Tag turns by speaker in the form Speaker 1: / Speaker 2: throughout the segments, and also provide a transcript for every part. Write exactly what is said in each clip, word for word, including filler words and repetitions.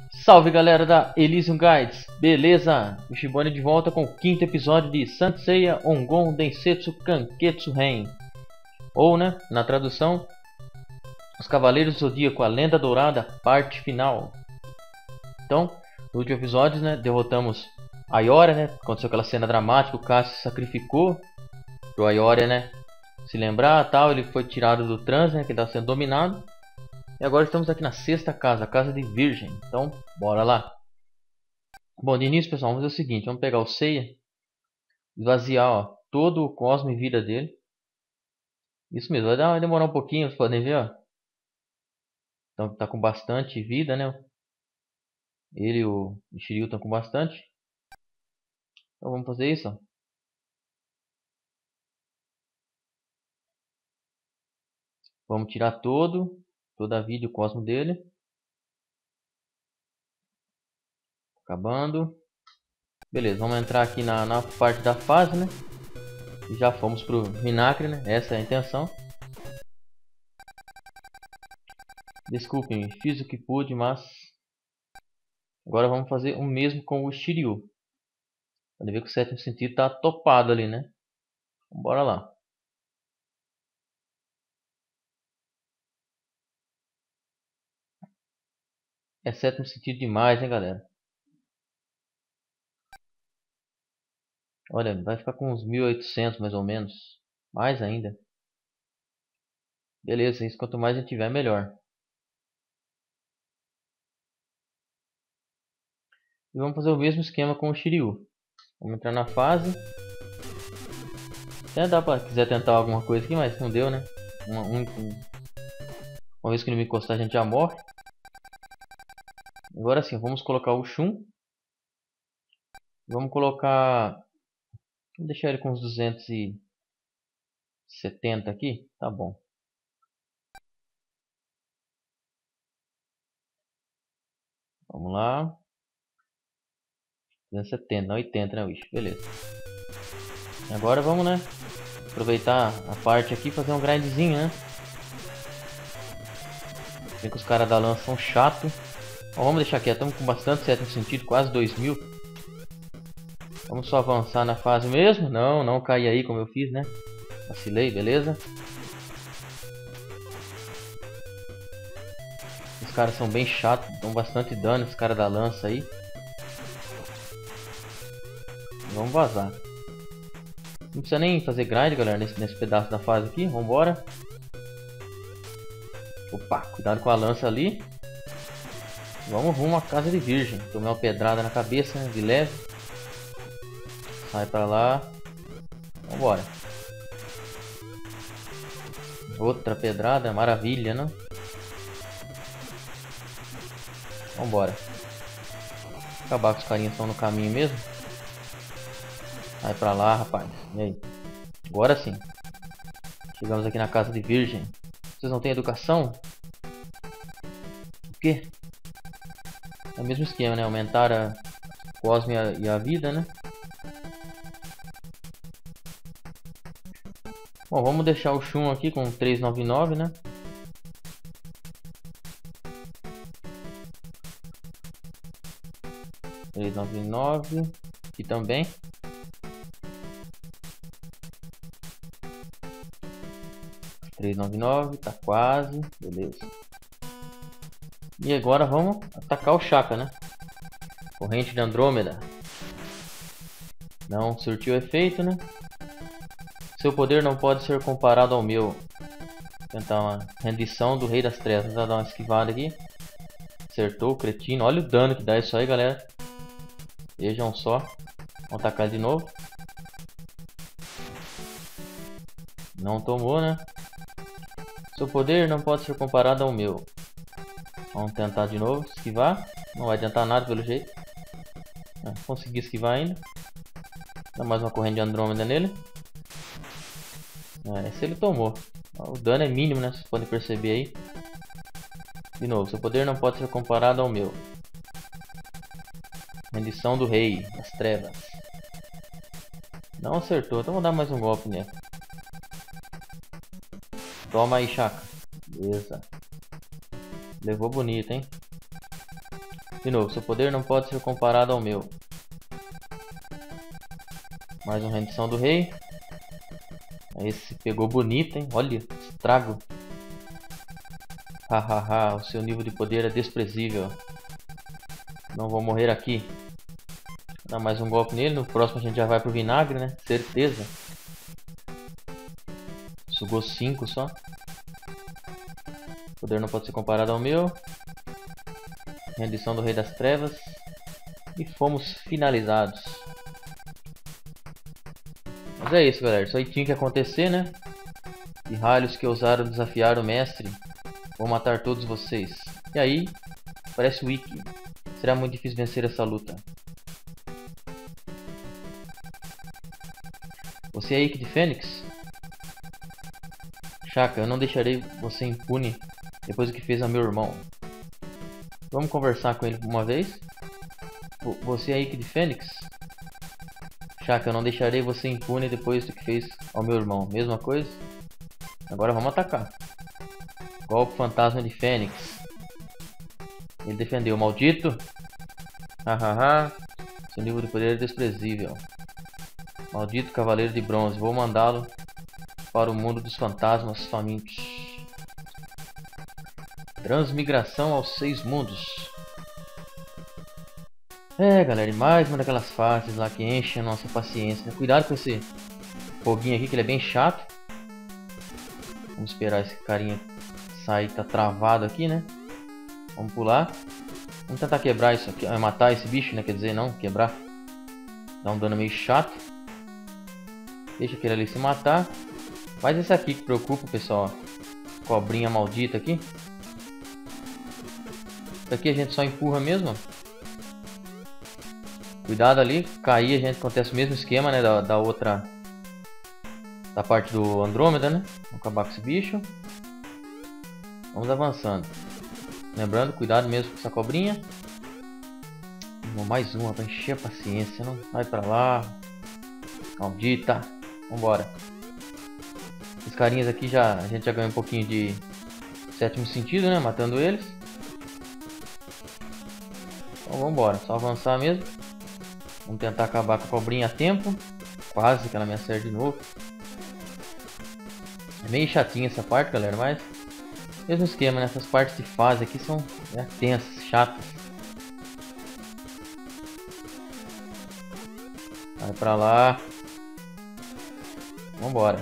Speaker 1: Salve galera da Elysium Guides, beleza? O Shibone de volta com o quinto episódio de Saint Seiya Ongon Densetsu Kanketsu Ren. Ou, né, na tradução, Os Cavaleiros do Zodíaco, a Lenda Dourada, parte final. Então, no último episódio, né, derrotamos a Ioria, né? Aconteceu aquela cena dramática, o Cassio se sacrificou pro Ioria, né, se lembrar, tal, ele foi tirado do transe, né, que estava sendo dominado. E agora estamos aqui na sexta casa, a casa de Virgem. Então, bora lá. Bom, de início, pessoal, vamos fazer o seguinte. Vamos pegar o Seiya. Esvaziar, ó, todo o cosmo e vida dele. Isso mesmo, vai, dar, vai demorar um pouquinho, vocês podem ver, ó. Então, tá com bastante vida, né? Ele e o Shiryu estão com bastante. Então, vamos fazer isso, ó. Vamos tirar todo, toda a vida e o cosmo dele. Acabando. Beleza, vamos entrar aqui na, na parte da fase, né? E já fomos pro Minacre, né? Essa é a intenção. Desculpem, fiz o que pude, mas agora vamos fazer o mesmo com o Shiryu. Pode ver que o sétimo sentido tá topado ali, né? Então, bora lá. É sétimo sentido demais, hein, galera? Olha, vai ficar com uns mil e oitocentos mais ou menos. Mais ainda. Beleza, isso quanto mais a gente tiver, melhor. E vamos fazer o mesmo esquema com o Shiryu. Vamos entrar na fase. Até dá pra quiser tentar alguma coisa aqui, mas não deu, né? Uma, um, uma vez que ele me encostar, a gente já morre. Agora sim, vamos colocar o Shun. Vamos colocar... Vamos deixar ele com uns duzentos e setenta aqui. Tá bom. Vamos lá. duzentos e setenta, não oitenta, né, bicho? Beleza. Agora vamos, né? Aproveitar a parte aqui e fazer um grindzinho, né? Sei que os caras da lança são chatos. Bom, vamos deixar aqui, estamos com bastante sétimo sentido, quase dois mil. Vamos só avançar na fase mesmo. Não, não cair aí como eu fiz, né? Vacilei, beleza? Os caras são bem chatos, dão bastante dano, os caras da lança aí. Vamos vazar. Não precisa nem fazer grind, galera, nesse, nesse pedaço da fase aqui. Vambora. Opa, cuidado com a lança ali. Vamos rumo à casa de Virgem. Tomei uma pedrada na cabeça, né, de leve. Sai pra lá. Vambora. Outra pedrada, maravilha, né? Vambora. Acabar com os carinhas que estão no caminho mesmo. Sai pra lá, rapaz. E aí? Agora sim. Chegamos aqui na casa de Virgem. Vocês não têm educação? O quê? É o mesmo esquema, né? Aumentar a cosmo e a, e a vida, né? Bom, vamos deixar o Shun aqui com trezentos e noventa e nove, né? trezentos e noventa e nove. Aqui também. trezentos e noventa e nove, tá quase. Beleza. E agora vamos atacar o Shaka, né? Corrente de Andrômeda. Não surtiu efeito, né? Seu poder não pode ser comparado ao meu. Vou tentar uma rendição do Rei das Trevas. Vou dar uma esquivada aqui. Acertou o cretino. Olha o dano que dá isso aí, galera. Vejam só. Vamos atacar de novo. Não tomou, né? Seu poder não pode ser comparado ao meu. Vamos tentar de novo. Esquivar. Não vai adiantar nada pelo jeito. Ah, consegui esquivar ainda. Dá mais uma corrente de Andrômeda nele. Ah, esse ele tomou. O dano é mínimo, né? Vocês podem perceber aí. De novo. Seu poder não pode ser comparado ao meu. Rendição do Rei das Trevas. Não acertou. Então vou dar mais um golpe nele. Toma aí, Shaka. Beleza. Levou bonito, hein? De novo, seu poder não pode ser comparado ao meu. Mais uma rendição do rei. Esse pegou bonito, hein? Olha, estrago. Hahaha, o seu nível de poder é desprezível. Não vou morrer aqui. Vou dar mais um golpe nele. No próximo a gente já vai pro vinagre, né? Certeza. Sugou cinco só. O poder não pode ser comparado ao meu. Rendição do Rei das Trevas. E fomos finalizados. Mas é isso, galera. Isso aí tinha que acontecer, né? E ralhos que ousaram desafiar o mestre. Vou matar todos vocês. E aí, parece o Ikki. Será muito difícil vencer essa luta. Você é Ikki de Fênix? Shaka, eu não deixarei você impune depois do que fez ao meu irmão. Vamos conversar com ele uma vez? Você é Ikki de Fênix? Shaka, eu não deixarei você impune depois do que fez ao meu irmão. Mesma coisa? Agora vamos atacar. Golpe fantasma de Fênix. Ele defendeu. Maldito. Hahaha. Seu nível de poder é desprezível. Maldito cavaleiro de bronze. Vou mandá-lo para o mundo dos fantasmas famintos. Transmigração aos seis mundos. É, galera, e mais uma daquelas fases lá que enchem a nossa paciência. Cuidado com esse foguinho aqui, que ele é bem chato. Vamos esperar esse carinha sair, tá travado aqui, né? Vamos pular. Vamos tentar quebrar isso aqui, matar esse bicho, né? Quer dizer, não, quebrar. Dá um dano meio chato. Deixa aquele ali se matar. Mas esse aqui que preocupa, pessoal. Cobrinha maldita aqui. Isso aqui a gente só empurra mesmo. Cuidado ali, cair a gente acontece o mesmo esquema, né, da, da outra, da parte do Andrômeda, né? Vamos acabar com esse bicho. Vamos avançando. Lembrando, cuidado mesmo com essa cobrinha. Mais uma para encher a paciência, não? Vai pra lá. Maldita. Vambora. Esses carinhas aqui já a gente já ganhou um pouquinho de sétimo sentido, né? Matando eles. Então vambora, só avançar mesmo. Vamos tentar acabar com a cobrinha a tempo. Quase que ela me acerta de novo. É meio chatinha essa parte, galera, mas mesmo esquema, né? Essas partes de fase aqui são é, tensas, chatas. Vai pra lá. Vambora.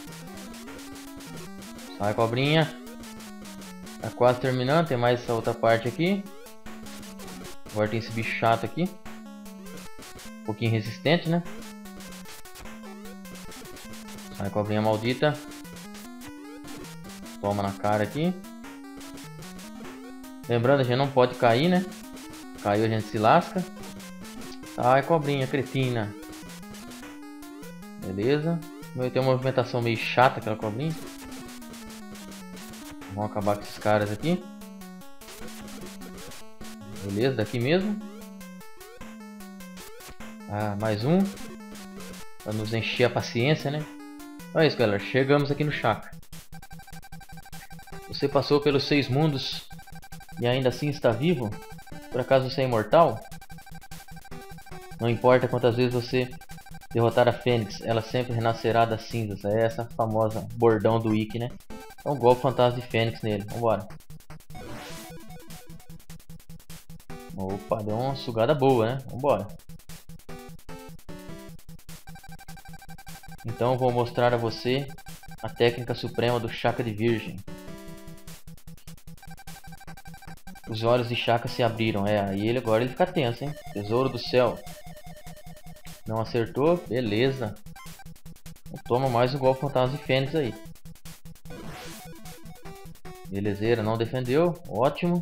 Speaker 1: Sai, cobrinha. Tá quase terminando. Tem mais essa outra parte aqui. Agora tem esse bicho chato aqui. Um pouquinho resistente, né? Sai, cobrinha maldita. Toma na cara aqui. Lembrando, a gente não pode cair, né? Caiu, a gente se lasca. Sai, cobrinha cretina. Beleza. Tem uma movimentação meio chata aquela cobrinha. Vamos acabar com esses caras aqui. Beleza, daqui mesmo. Ah, mais um. Pra nos encher a paciência, né? Então é isso, galera. Chegamos aqui no Shaka. Você passou pelos seis mundos e ainda assim está vivo? Por acaso você é imortal? Não importa quantas vezes você derrotar a Fênix, ela sempre renascerá das cinzas. É essa famosa bordão do Ikki, né? Então golpe fantasma de Fênix nele. Vambora. Opa, deu uma sugada boa, né? Vambora. Então eu vou mostrar a você a técnica suprema do Shaka de Virgem. Os olhos de Shaka se abriram. É, aí ele agora ele fica tenso, hein? Tesouro do céu. Não acertou? Beleza. Toma mais um golpe fantasma de Fênix aí. Belezeira, não defendeu. Ótimo.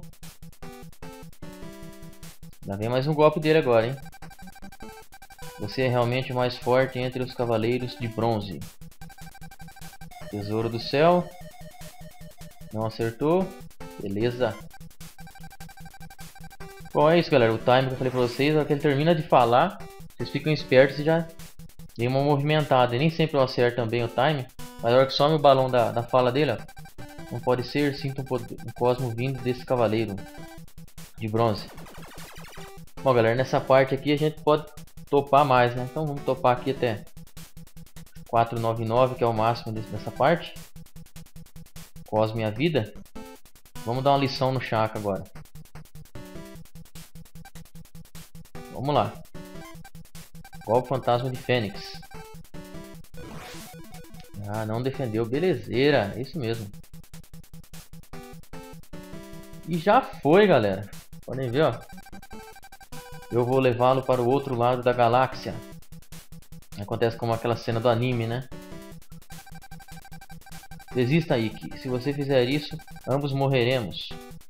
Speaker 1: Já vem mais um golpe dele agora, hein? Você é realmente o mais forte entre os cavaleiros de bronze. Tesouro do céu. Não acertou. Beleza. Bom, é isso, galera. O time que eu falei pra vocês, na hora que ele termina de falar, vocês ficam espertos e já dei uma movimentada. E nem sempre eu acerto também o time. Mas na hora que some o balão da, da fala dele, ó. Não pode ser, sinto um, um cosmo vindo desse cavaleiro de bronze. Bom, galera, nessa parte aqui a gente pode topar mais, né? Então vamos topar aqui até quatrocentos e noventa e nove, que é o máximo dessa parte. Cosme a vida. Vamos dar uma lição no Chaka agora. Vamos lá. Golpe fantasma de Fênix. Ah, não defendeu. Belezeira. É isso mesmo. E já foi, galera. Podem ver, ó. Eu vou levá-lo para o outro lado da galáxia. Acontece como aquela cena do anime, né? Desista, Ikki. Se você fizer isso, ambos morreremos.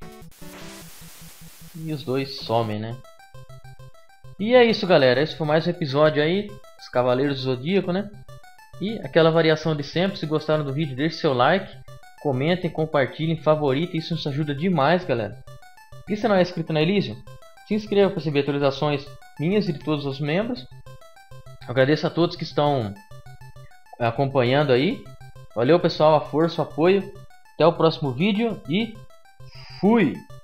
Speaker 1: E os dois somem, né? E é isso, galera. Esse foi mais um episódio aí. Os Cavaleiros do Zodíaco, né? E aquela variação de sempre. Se gostaram do vídeo, deixe seu like. Comentem, compartilhem, favoritem. Isso nos ajuda demais, galera. E se não é inscrito na Elysium, se inscreva para receber atualizações minhas e de todos os membros. Agradeço a todos que estão acompanhando aí. Valeu, pessoal, a força, o apoio. Até o próximo vídeo e fui!